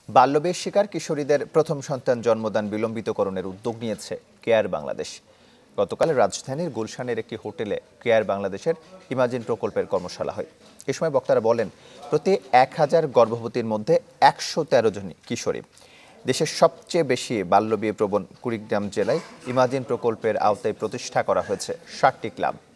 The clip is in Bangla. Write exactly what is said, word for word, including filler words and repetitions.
বাল্যবিয়ের শিকার কিশোরীদের প্রথম সন্তান জন্মদান বিলম্বিতকরণের উদ্যোগ নিয়েছে কেয়ার বাংলাদেশ। গতকাল রাজধানীর গুলশানের একটি হোটেলে কেয়ার বাংলাদেশের ইমাজিন প্রকল্পের কর্মশালা হয়। এ সময় বক্তারা বলেন, প্রতি এক হাজার গর্ভবতীর মধ্যে একশো তেরো জনই কিশোরী। দেশের সবচেয়ে বেশি বাল্যবিয়ে প্রবণ কুড়িগ্রাম জেলায় ইমাজিন প্রকল্পের আওতায় প্রতিষ্ঠা করা হয়েছে ষাটটি ক্লাব।